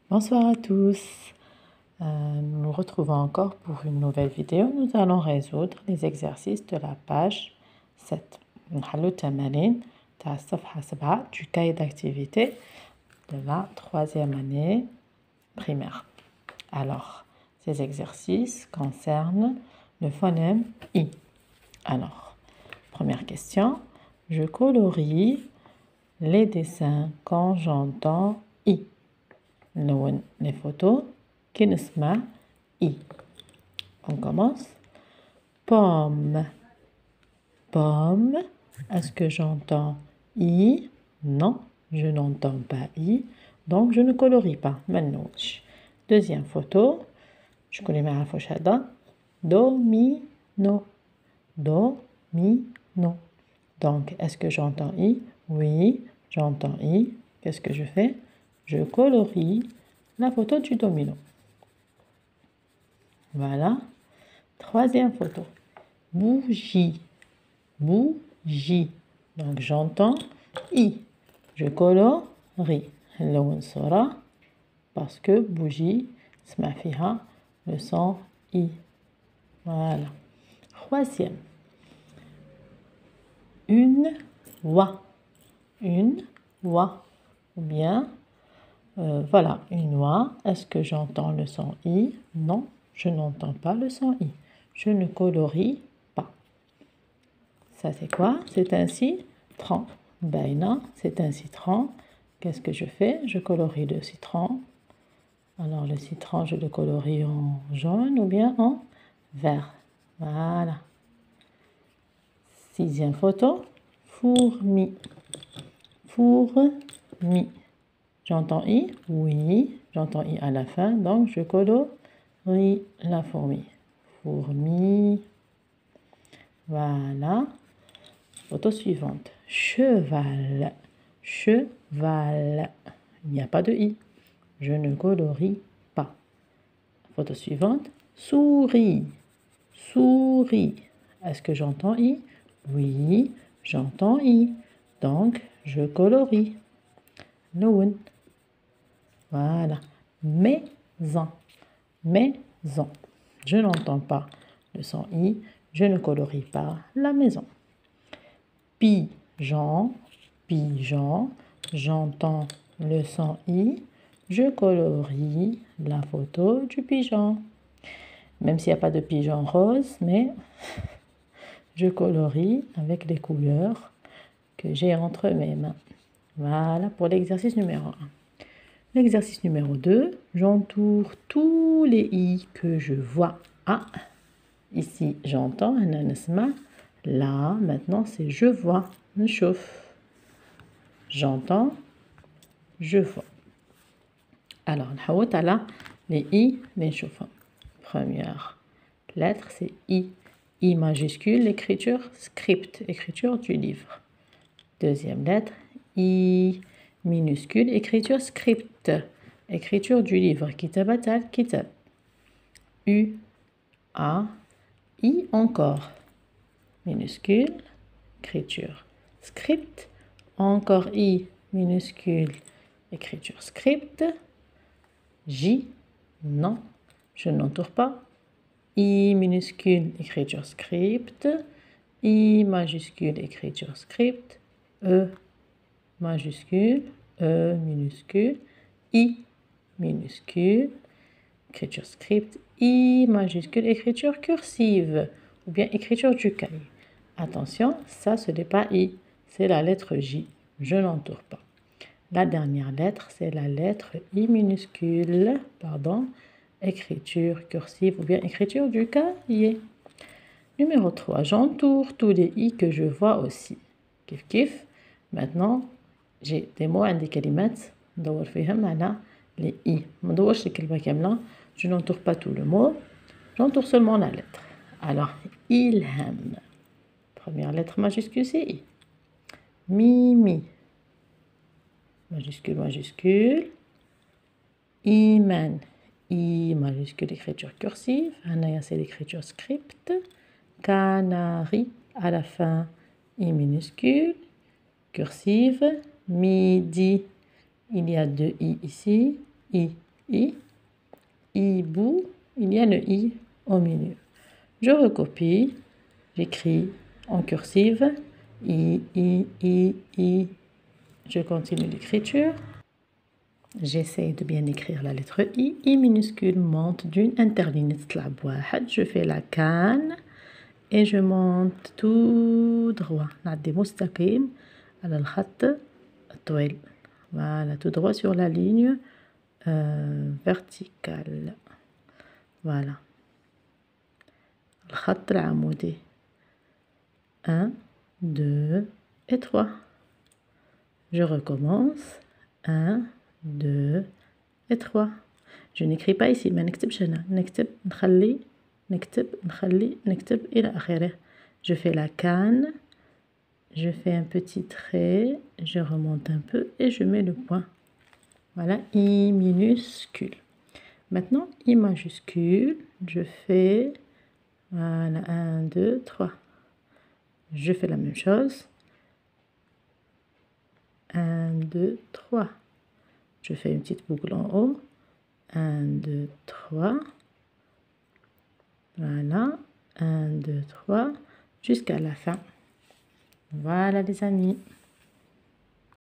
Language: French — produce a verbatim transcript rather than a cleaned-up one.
Bonsoir à tous. Euh, nous nous retrouvons encore pour une nouvelle vidéo. Nous allons résoudre les exercices de la page sept. نحلو التمارين تاع الصفحة سبعة du cahier d'activité de la troisième année primaire. Alors, ces exercices concernent le phonème I. Alors, première question. Je colorie les dessins quand j'entends I. نلون les photos كي نسمع I. On commence. Pomme. Pomme. Est-ce que j'entends I? Non, je n'entends pas I. Donc, je ne colorie pas. منوش. Deuxième photo. Je connais ma rafouchada. Do, mi, no. Do, mi, no. Donc, est-ce que j'entends I? Oui, j'entends I. Qu'est-ce que je fais? Je colorie la photo du domino. Voilà. Troisième photo. Bougie. Bougie. Donc, j'entends I. Je colorie. اللون صورة parce que bougie سمع فيها le son I. Voilà. Troisième. Une oie. Une oie. Ou bien, euh, voilà, une oie. Est-ce que j'entends le son I? Non, je n'entends pas le son I. Je ne colorie pas. Ça, c'est quoi? C'est un citron. Baina, c'est un citron. Qu'est-ce que je fais? Je colorie le citron. Alors, le citron, je le colorie en jaune ou bien en vert. Voilà. Sixième photo. Fourmi. Fourmi. J'entends I? Oui, j'entends I à la fin, donc je colorie la fourmi. Fourmi. Voilà. Photo suivante. Cheval. Cheval. Il n'y a pas de I. Je ne colorie pas. Photo suivante. Souris. Souris. Est-ce que j'entends I? Oui, j'entends I. Donc, je colorie. Noun. Voilà. Maison. Maison. Je n'entends pas le son I. Je ne colorie pas la maison. Pigeon. Pigeon. J'entends le son I. Je colorie la photo du pigeon. Même s'il n'y a pas de pigeon rose, mais je colorie avec les couleurs que j'ai entre mes mains. Voilà pour l'exercice numéro un. L'exercice numéro deux, j'entoure tous les I que je vois. Ah, ici j'entends, là, maintenant c'est je vois, chauffe. J'entends, je vois. Alors, là, les I, les chauffants. Première lettre, c'est I. I majuscule, l'écriture script, écriture du livre. Deuxième lettre, I minuscule, écriture script, écriture du livre. Kitabatal, kitab. U, A, I encore. Minuscule, écriture script. Encore I minuscule, écriture script. J, non, je n'entoure pas. I minuscule, écriture script. I majuscule, écriture script. E majuscule, E minuscule, I minuscule, écriture script, I majuscule, écriture cursive, ou bien écriture du cahier. Attention, ça ce n'est pas I, c'est la lettre J, je n'entoure pas. La dernière lettre, c'est la lettre I minuscule, pardon, écriture cursive, ou bien écriture du cahier. Numéro trois, j'entoure tous les I que je vois aussi. Kif kif. Maintenant, j'ai des mots عندي كلمات ندور فيهم على les I. ما ندورش الكلمة كاملة. Je n'entoure pas tout le mot. J'entoure seulement la lettre. Alors, ilham. Première lettre majuscule, c'est I. Mimi. Majuscule, majuscule. Iman. I majuscule, écriture cursive. Anaya, c'est l'écriture script. Canari, à la fin, I minuscule. Cursive. Midi, il y a deux I ici. I I. Hibou, il y a le I au milieu. Je recopie, j'écris en cursive, I, I, I, I. Je continue l'écriture. J'essaie de bien écrire la lettre I. I minuscule monte d'une interligne. Je fais la canne et je monte tout droit. نعدي مستقيم على الخط الطويل. Voilà, tout droit sur la ligne euh, verticale. Voilà. الخط العمودي. un, deux et trois. Je recommence. un, deux et trois. Je n'écris pas ici, ما نكتبش هنا. نكتب نخلي نكتب نخلي نكتب إلى آخره. Je fais la canne. Je fais un petit trait. Je remonte un peu et je mets le point. Voilà, I minuscule. Maintenant, I majuscule. Je fais... Voilà, un, deux, trois. Je fais la même chose. un, deux, trois. Je fais une petite boucle en haut. un, deux, trois. Voilà. un, deux, trois. Jusqu'à la fin. Voilà les amis.